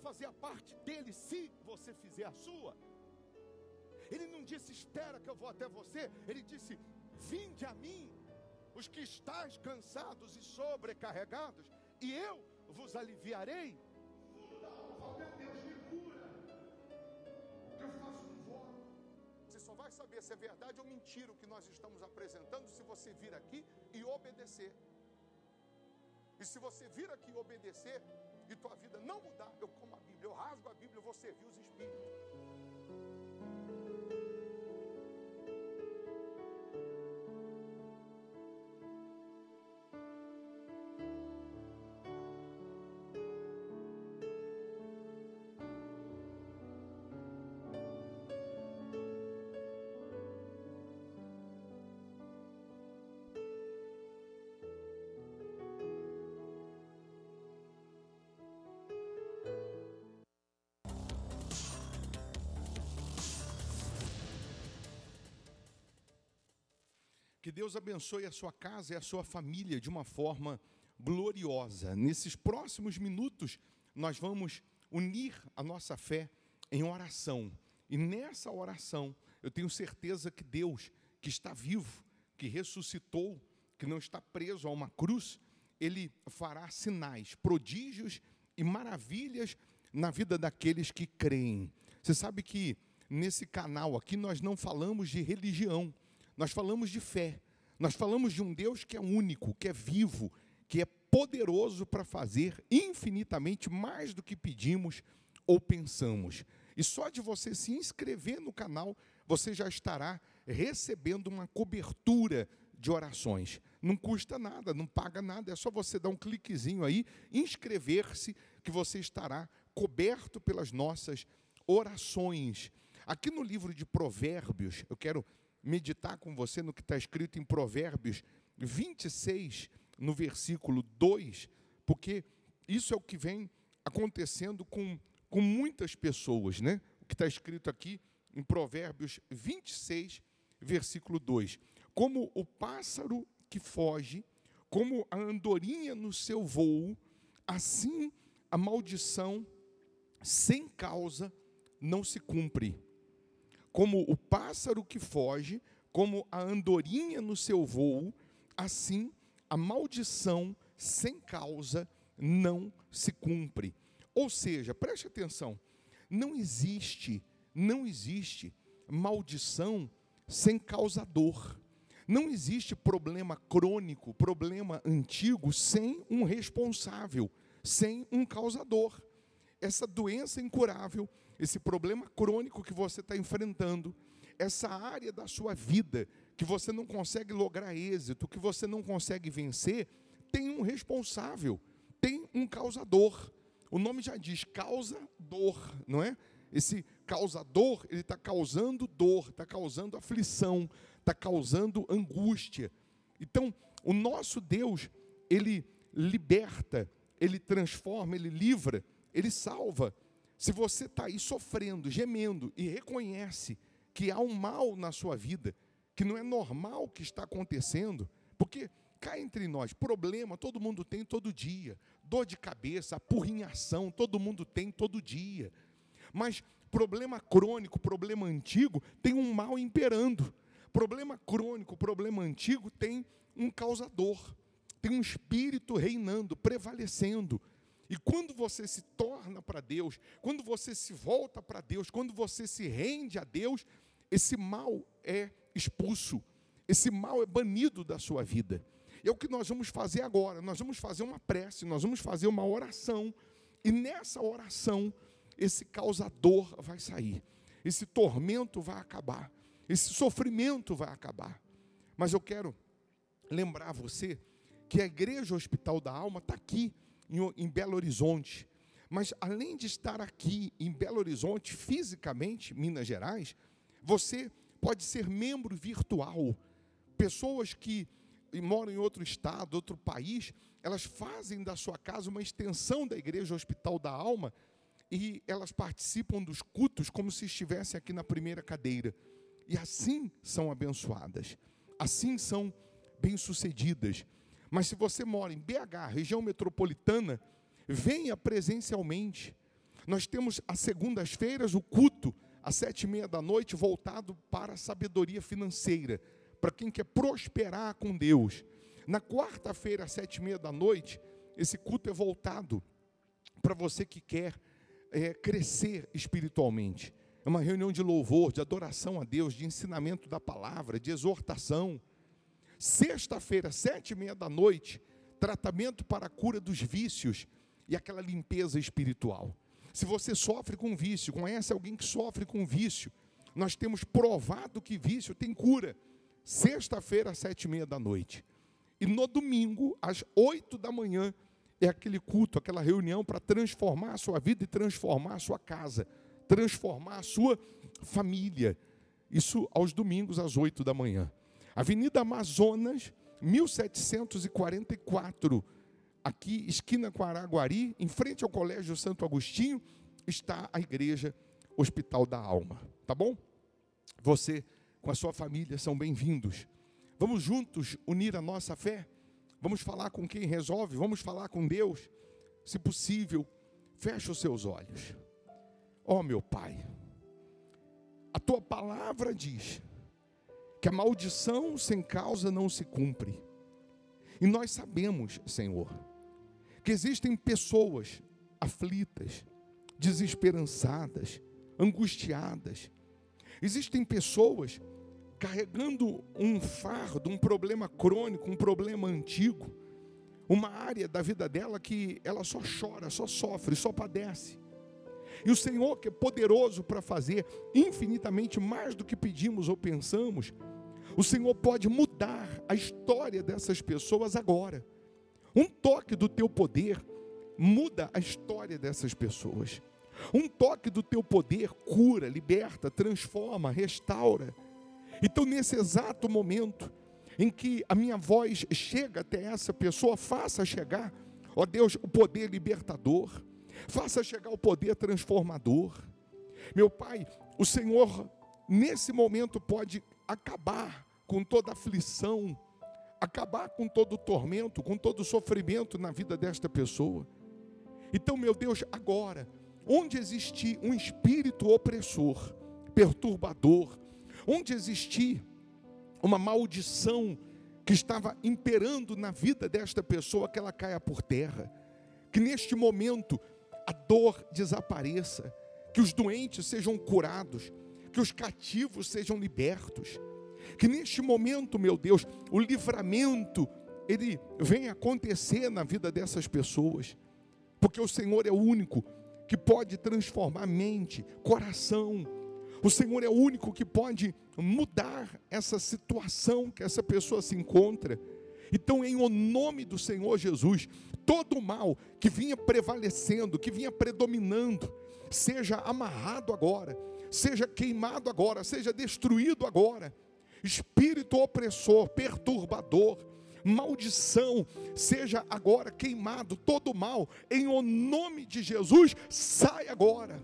fazer a parte dele se você fizer a sua. Ele não disse, espera que eu vou até você. Ele disse, vinde a mim, os que estáis cansados e sobrecarregados, e eu vos aliviarei. Deus me cura. Eu faço um voto. Você só vai saber se é verdade ou mentira o que nós estamos apresentando se você vir aqui e obedecer. E se você vir aqui e obedecer e tua vida não mudar, eu como a Bíblia, eu rasgo a Bíblia, eu vou servir os Espíritos. Que Deus abençoe a sua casa e a sua família de uma forma gloriosa. Nesses próximos minutos, nós vamos unir a nossa fé em oração. E nessa oração, eu tenho certeza que Deus, que está vivo, que ressuscitou, que não está preso a uma cruz, Ele fará sinais, prodígios e maravilhas na vida daqueles que creem. Você sabe que nesse canal aqui nós não falamos de religião, nós falamos de fé, nós falamos de um Deus que é único, que é vivo, que é poderoso para fazer infinitamente mais do que pedimos ou pensamos. E só de você se inscrever no canal, você já estará recebendo uma cobertura de orações. Não custa nada, não paga nada, é só você dar um cliquezinho aí, inscrever-se, que você estará coberto pelas nossas orações. Aqui no livro de Provérbios, eu quero meditar com você no que está escrito em Provérbios 26, no versículo 2, porque isso é o que vem acontecendo com muitas pessoas, né? O que está escrito aqui em Provérbios 26, versículo 2. Como o pássaro que foge, como a andorinha no seu voo, assim a maldição sem causa não se cumpre. Como o pássaro que foge, como a andorinha no seu voo, assim a maldição sem causa não se cumpre. Ou seja, preste atenção, não existe maldição sem causador. Não existe problema crônico, problema antigo, sem um responsável, sem um causador. Essa doença incurável, esse problema crônico que você está enfrentando, essa área da sua vida que você não consegue lograr êxito, que você não consegue vencer, tem um responsável, tem um causador. O nome já diz, causador, não é? Esse causador, ele está causando dor, está causando aflição, está causando angústia. Então, o nosso Deus, Ele liberta, Ele transforma, Ele livra, Ele salva. Se você está aí sofrendo, gemendo e reconhece que há um mal na sua vida, que não é normal o que está acontecendo, porque cá entre nós, problema todo mundo tem todo dia, dor de cabeça, apurrinhação, todo mundo tem todo dia. Mas problema crônico, problema antigo, tem um mal imperando. Problema crônico, problema antigo, tem um causador, tem um espírito reinando, prevalecendo. E quando você se torna para Deus, quando você se volta para Deus, quando você se rende a Deus, esse mal é expulso, esse mal é banido da sua vida. É o que nós vamos fazer agora, nós vamos fazer uma prece, nós vamos fazer uma oração, e nessa oração, esse causador vai sair, esse tormento vai acabar, esse sofrimento vai acabar. Mas eu quero lembrar você que a Igreja Hospital da Alma está aqui em Belo Horizonte, mas além de estar aqui em Belo Horizonte, fisicamente, Minas Gerais, você pode ser membro virtual. Pessoas que moram em outro estado, outro país, elas fazem da sua casa uma extensão da Igreja Hospital da Alma e elas participam dos cultos como se estivessem aqui na primeira cadeira. E assim são abençoadas, assim são bem-sucedidas. Mas se você mora em BH, região metropolitana, venha presencialmente. Nós temos às segundas-feiras o culto, às 7h30 da noite, voltado para a sabedoria financeira, para quem quer prosperar com Deus. Na quarta-feira, às 7h30 da noite, esse culto é voltado para você que quer crescer espiritualmente. É uma reunião de louvor, de adoração a Deus, de ensinamento da palavra, de exortação. Sexta-feira, 7h30 da noite, tratamento para a cura dos vícios e aquela limpeza espiritual. Se você sofre com vício, conhece alguém que sofre com vício, nós temos provado que vício tem cura. Sexta-feira, às 7h30 da noite. E no domingo, às 8 da manhã, é aquele culto, aquela reunião para transformar a sua vida e transformar a sua casa, transformar a sua família. Isso aos domingos, às 8 da manhã. Avenida Amazonas, 1744, aqui, esquina com Araguari, em frente ao Colégio Santo Agostinho, está a igreja Hospital da Alma, tá bom? Você com a sua família são bem-vindos. Vamos juntos unir a nossa fé? Vamos falar com quem resolve? Vamos falar com Deus? Se possível, feche os seus olhos. Ó meu Pai, a Tua palavra diz que a maldição sem causa não se cumpre. E nós sabemos, Senhor, que existem pessoas aflitas, desesperançadas, angustiadas. Existem pessoas carregando um fardo, um problema crônico, um problema antigo, uma área da vida dela que ela só chora, só sofre, só padece. E o Senhor, que é poderoso para fazer infinitamente mais do que pedimos ou pensamos, o Senhor pode mudar a história dessas pessoas agora. Um toque do teu poder muda a história dessas pessoas. Um toque do teu poder cura, liberta, transforma, restaura. Então, nesse exato momento em que a minha voz chega até essa pessoa, faça chegar, ó Deus, o poder libertador, faça chegar o poder transformador. Meu Pai, o Senhor, nesse momento, pode acabar com toda aflição, acabar com todo o tormento, com todo o sofrimento na vida desta pessoa. Então, meu Deus, agora, onde existir um espírito opressor, perturbador, onde existir uma maldição que estava imperando na vida desta pessoa, que ela caia por terra, que neste momento a dor desapareça, que os doentes sejam curados, que os cativos sejam libertos, que neste momento, meu Deus, o livramento, ele venha acontecer na vida dessas pessoas, porque o Senhor é o único que pode transformar mente, coração. O Senhor é o único que pode mudar essa situação que essa pessoa se encontra. Então, em o nome do Senhor Jesus, todo o mal que vinha prevalecendo, que vinha predominando, seja amarrado agora, seja queimado agora, seja destruído agora. Espírito opressor, perturbador, maldição, seja agora queimado, todo o mal, em o nome de Jesus, sai agora.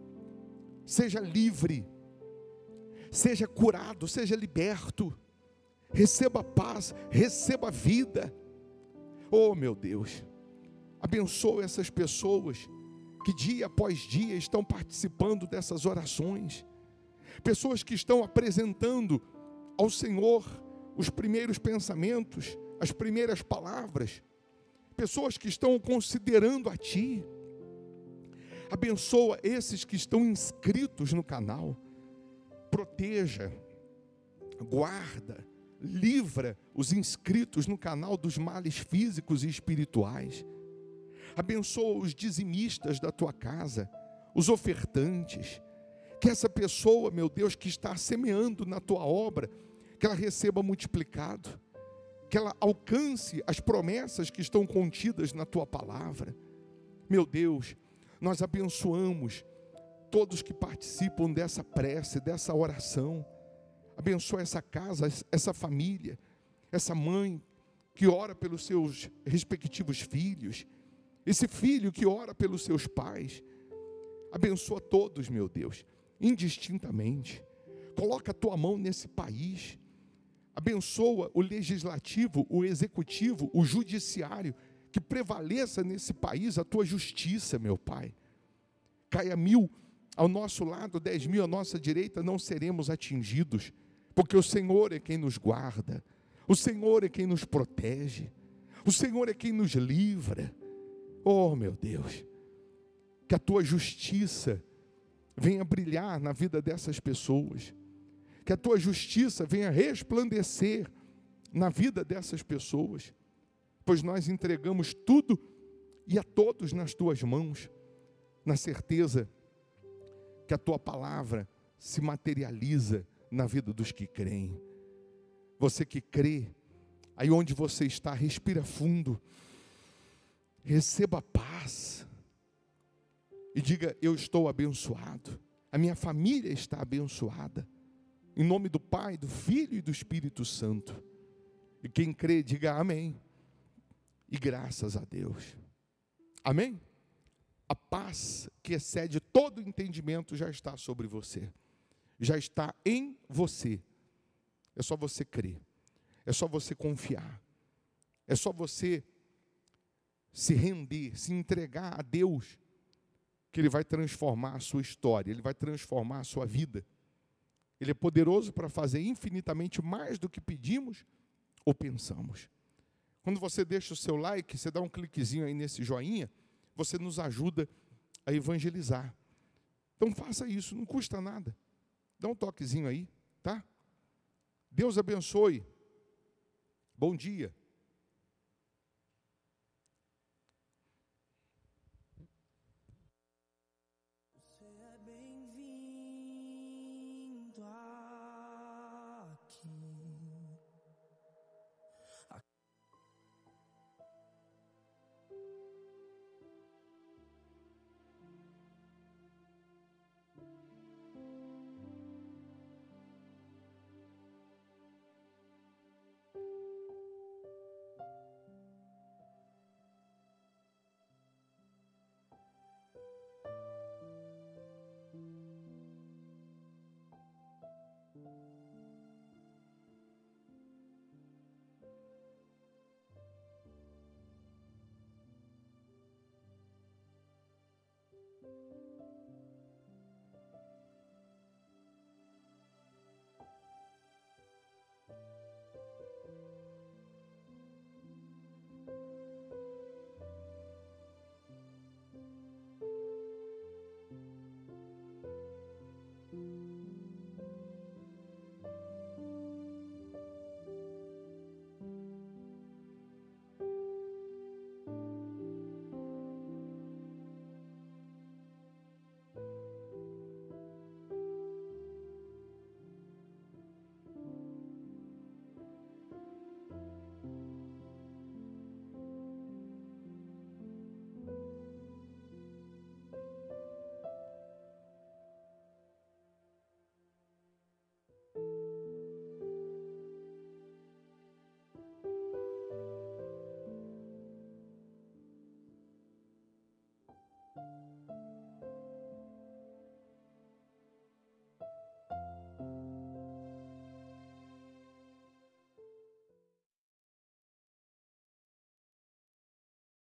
Seja livre, seja curado, seja liberto, receba paz, receba vida. Oh meu Deus, abençoa essas pessoas que dia após dia estão participando dessas orações, pessoas que estão apresentando ao Senhor os primeiros pensamentos, as primeiras palavras, pessoas que estão considerando a Ti. Abençoa esses que estão inscritos no canal, proteja, guarda, livra os inscritos no canal dos males físicos e espirituais. Abençoa os dizimistas da tua casa, os ofertantes, que essa pessoa, meu Deus, que está semeando na tua obra, que ela receba multiplicado, que ela alcance as promessas que estão contidas na tua palavra. Meu Deus, nós abençoamos todos que participam dessa prece, dessa oração. Abençoa essa casa, essa família, essa mãe que ora pelos seus respectivos filhos, esse filho que ora pelos seus pais. Abençoa todos, meu Deus, indistintamente. Coloca a tua mão nesse país. Abençoa o legislativo, o executivo, o judiciário, que prevaleça nesse país a tua justiça, meu Pai. caia 1000 ao nosso lado, 10.000 à nossa direita, não seremos atingidos, porque o Senhor é quem nos guarda, o Senhor é quem nos protege, o Senhor é quem nos livra. Oh, meu Deus, que a tua justiça venha brilhar na vida dessas pessoas, que a tua justiça venha resplandecer na vida dessas pessoas, pois nós entregamos tudo e a todos nas tuas mãos, na certeza que a tua palavra se materializa na vida dos que creem. Você que crê, aí onde você está, respira fundo, receba paz e diga: eu estou abençoado, a minha família está abençoada, em nome do Pai, do Filho e do Espírito Santo. E quem crê, diga amém, e graças a Deus. Amém? A paz que excede todo entendimento já está sobre você, já está em você. É só você crer, é só você confiar, é só você se render, se entregar a Deus, que Ele vai transformar a sua história, Ele vai transformar a sua vida. Ele é poderoso para fazer infinitamente mais do que pedimos ou pensamos. Quando você deixa o seu like, você dá um cliquezinho aí nesse joinha, você nos ajuda a evangelizar. Então faça isso, não custa nada. Dá um toquezinho aí, tá? Deus abençoe. Bom dia.